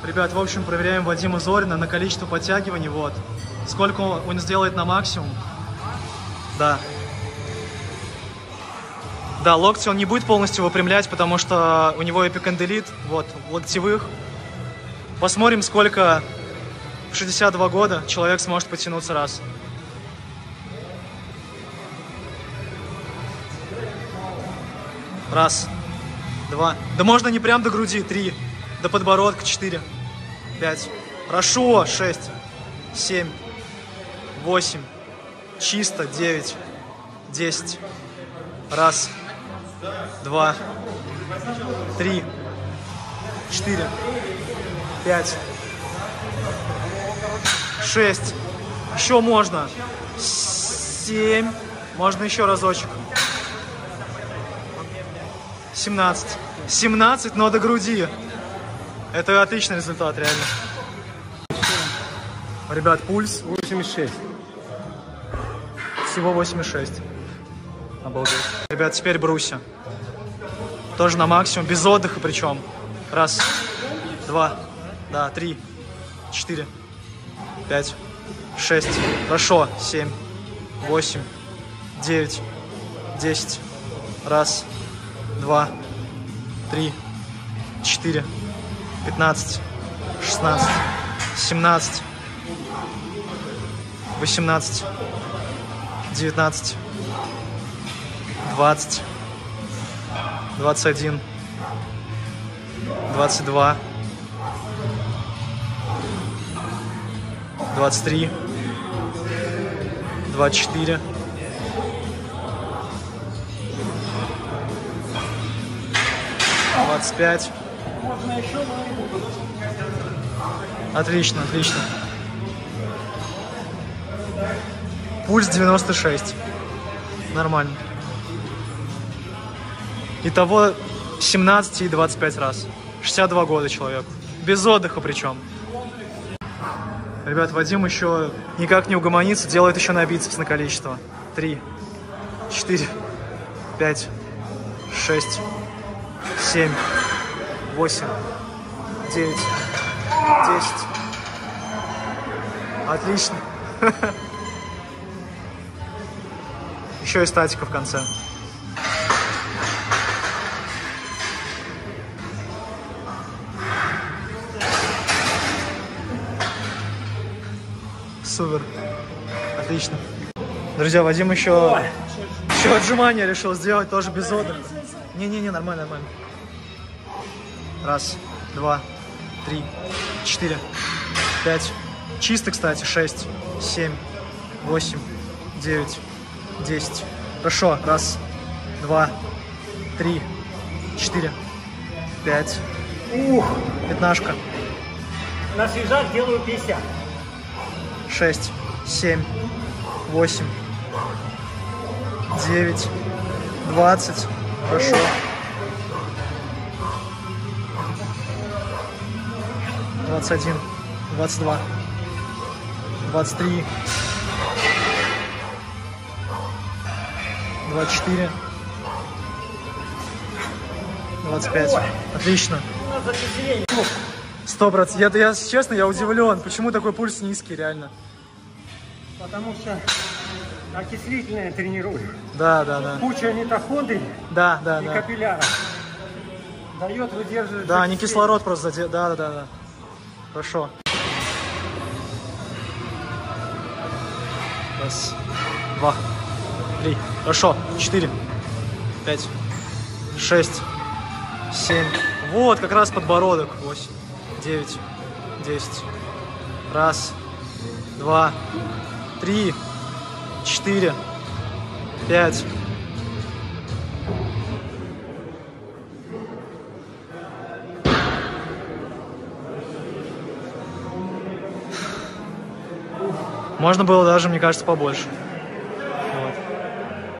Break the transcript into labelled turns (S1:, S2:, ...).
S1: Ребят, в общем, проверяем Вадима Зорина на количество подтягиваний. Вот. Сколько он сделает на максимум. Да. Да, локти он не будет полностью выпрямлять, потому что у него эпикондилит, вот, локтевых. Посмотрим, сколько в 62 года человек сможет подтянуться раз. Раз, два. Да можно не прям до груди. 3, до подбородка. 4, 5. Хорошо. 6, 7, 8. Чисто. 9, 10. Раз, два, 3, 4, 5, 6. Еще можно. 7. Можно еще разочек. 17. 17, но до груди. Это отличный результат, реально. Ребят, пульс
S2: 86.
S1: Всего 86. Обалдеть. Ребят, теперь брусья. Тоже на максимум, без отдыха причем. Раз, два, да, 3, 4, 5, 6. Хорошо. 7, 8, 9, 10. Раз, два, 3, 4, 15, 16, 17, 18, 19, 20, 21, 22, 23, 24, 25. Отлично, отлично. Пульс 96. Нормально. Итого 17 и 25 раз. 62 года человеку. Без отдыха причем. Ребят, Вадим еще никак не угомонится, делает еще на бицепс на количество. 3, 4, 5, 6, 7, 8, 9, 10. Отлично. Еще и статика в конце. Супер. Отлично. Друзья, Вадим еще отжимания решил сделать, тоже без отдыха. Не-не-не, нормально, нормально. Раз, два, 3, 4, 5. Чисто, кстати. 6, 7, 8, 9, 10. Хорошо. Раз, два, 3, 4, 5. Пятнашка.
S2: На свежак делаю 50.
S1: 6, 7, 8, 9, 20. Хорошо. 21, 22, 23, 24, 25. Отлично. 100%. Я честно, я удивлен, почему такой пульс низкий, реально.
S2: Потому что окислительное тренирую.
S1: Да.
S2: Куча митохондрий и капилляров. Дает выдерживать.
S1: Да, не кислород просто задел. Да. Хорошо. Раз, два, 3. Хорошо. 4, 5, 6, 7. Вот, как раз подбородок. 8, 9, 10. Раз, два, 3, 4, 5. Можно было даже, мне кажется, побольше.